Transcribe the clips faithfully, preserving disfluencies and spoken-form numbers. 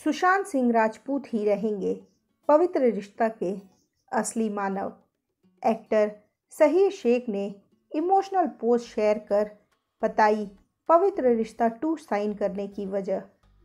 सुशांत सिंह राजपूत ही रहेंगे पवित्र रिश्ता के असली मानव। एक्टर शहीर शेख ने इमोशनल पोस्ट शेयर कर बताई पवित्र रिश्ता टू साइन करने की वजह।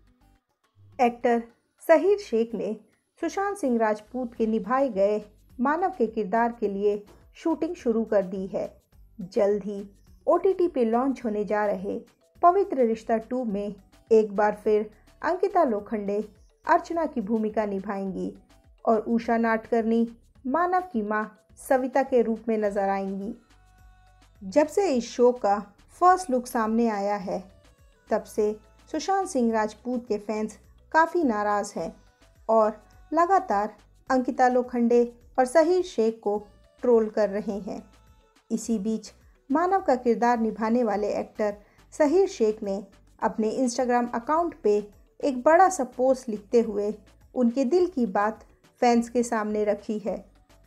एक्टर शहीर शेख ने सुशांत सिंह राजपूत के निभाए गए मानव के किरदार के लिए शूटिंग शुरू कर दी है। जल्द ही ओटीटी पे लॉन्च होने जा रहे पवित्र रिश्ता टू में एक बार फिर अंकिता लोखंडे अर्चना की भूमिका निभाएंगी और उषा नाटकर्णी मानव की मां सविता के रूप में नजर आएंगी। जब से इस शो का फर्स्ट लुक सामने आया है तब से सुशांत सिंह राजपूत के फैंस काफ़ी नाराज़ हैं और लगातार अंकिता लोखंडे और शहीर शेख को ट्रोल कर रहे हैं। इसी बीच मानव का किरदार निभाने वाले एक्टर शहीर शेख ने अपने इंस्टाग्राम अकाउंट पे एक बड़ा सा पोस्ट लिखते हुए उनके दिल की बात फैंस के सामने रखी है।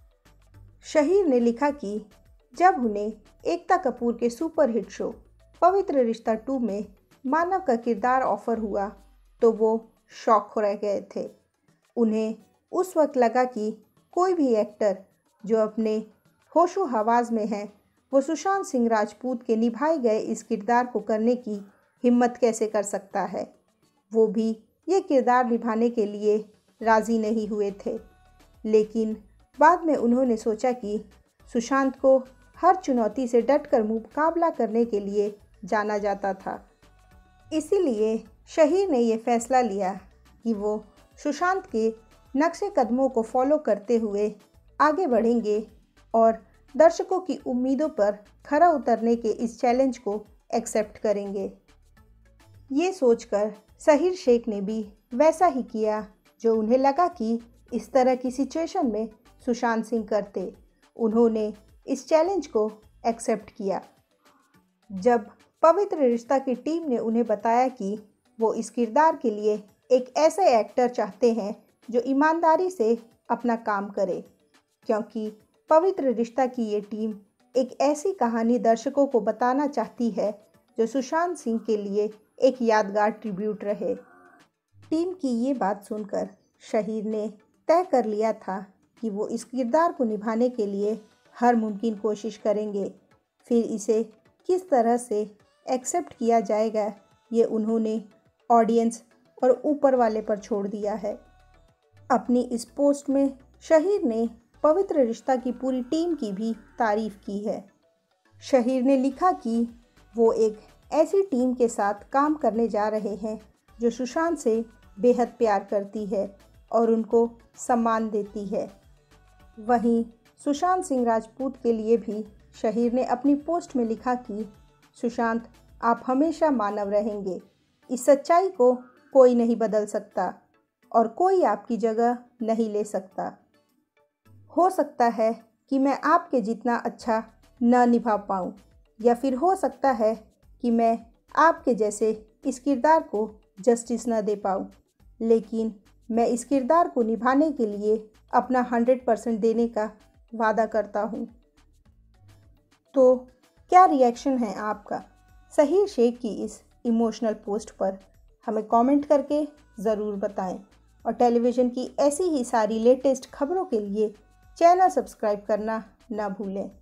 शहीर ने लिखा कि जब उन्हें एकता कपूर के सुपरहिट शो पवित्र रिश्ता टू में मानव का किरदार ऑफर हुआ तो वो शॉक हो रह गए थे। उन्हें उस वक्त लगा कि कोई भी एक्टर जो अपने होशो हवास में है वो सुशांत सिंह राजपूत के निभाए गए इस किरदार को करने की हिम्मत कैसे कर सकता है। वो भी ये किरदार निभाने के लिए राज़ी नहीं हुए थे। लेकिन बाद में उन्होंने सोचा कि सुशांत को हर चुनौती से डटकर मुकाबला करने के लिए जाना जाता था। इसीलिए शहीर ने यह फैसला लिया कि वो सुशांत के नक्शे कदमों को फॉलो करते हुए आगे बढ़ेंगे और दर्शकों की उम्मीदों पर खरा उतरने के इस चैलेंज को एक्सेप्ट करेंगे। ये सोचकर शहीर शेख ने भी वैसा ही किया जो उन्हें लगा कि इस तरह की सिचुएशन में सुशांत सिंह करते। उन्होंने इस चैलेंज को एक्सेप्ट किया। जब पवित्र रिश्ता की टीम ने उन्हें बताया कि वो इस किरदार के लिए एक ऐसे एक्टर चाहते हैं जो ईमानदारी से अपना काम करे, क्योंकि पवित्र रिश्ता की ये टीम एक ऐसी कहानी दर्शकों को बताना चाहती है जो सुशांत सिंह के लिए एक यादगार ट्रिब्यूट रहे। टीम की ये बात सुनकर शहीर ने तय कर लिया था कि वो इस किरदार को निभाने के लिए हर मुमकिन कोशिश करेंगे। फिर इसे किस तरह से एक्सेप्ट किया जाएगा ये उन्होंने ऑडियंस और ऊपर वाले पर छोड़ दिया है। अपनी इस पोस्ट में शहीर ने पवित्र रिश्ता की पूरी टीम की भी तारीफ की है। शहीर ने लिखा कि वो एक ऐसी टीम के साथ काम करने जा रहे हैं जो सुशांत से बेहद प्यार करती है और उनको सम्मान देती है। वहीं सुशांत सिंह राजपूत के लिए भी शहीर ने अपनी पोस्ट में लिखा कि सुशांत आप हमेशा मानव रहेंगे। इस सच्चाई को कोई नहीं बदल सकता और कोई आपकी जगह नहीं ले सकता। हो सकता है कि मैं आपके जितना अच्छा न निभा पाऊँ या फिर हो सकता है कि मैं आपके जैसे इस किरदार को जस्टिस न दे पाऊँ, लेकिन मैं इस किरदार को निभाने के लिए अपना हंड्रेड परसेंट देने का वादा करता हूँ। तो क्या रिएक्शन है आपका शहीर शेख की इस इमोशनल पोस्ट पर? हमें कमेंट करके ज़रूर बताएं और टेलीविज़न की ऐसी ही सारी लेटेस्ट खबरों के लिए चैनल सब्सक्राइब करना ना भूलें।